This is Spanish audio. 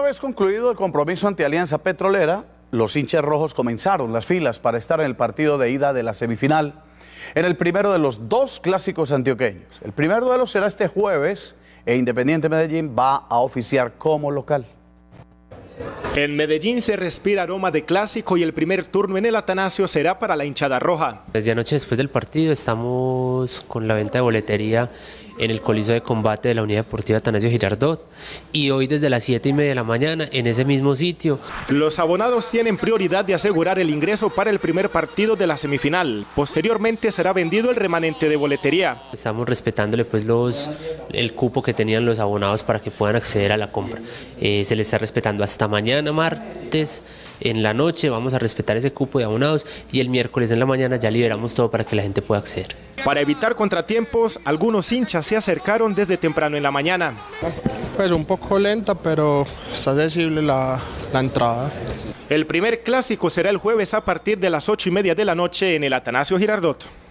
vez concluido el compromiso ante Alianza Petrolera, los hinchas rojos comenzaron las filas para estar en el partido de ida de la semifinal, en el primero de los dos clásicos antioqueños. El primer duelo será este jueves e Independiente Medellín va a oficiar como local. En Medellín se respira aroma de clásico y el primer turno en el Atanasio será para la hinchada roja. Desde anoche después del partido estamos con la venta de boletería en el Coliseo de Combate de la Unidad Deportiva Atanasio Girardot y hoy desde las 7:30 de la mañana en ese mismo sitio. Los abonados tienen prioridad de asegurar el ingreso para el primer partido de la semifinal. Posteriormente será vendido el remanente de boletería. Estamos respetándole pues el cupo que tenían los abonados para que puedan acceder a la compra. Se les está respetando hasta mañana martes en la noche, vamos a respetar ese cupo de abonados y el miércoles en la mañana ya liberamos todo para que la gente pueda acceder. Para evitar contratiempos, algunos hinchas se acercaron desde temprano en la mañana. Pues un poco lenta, pero está accesible la entrada. El primer clásico será el jueves a partir de las 8:30 de la noche en el Atanasio Girardot.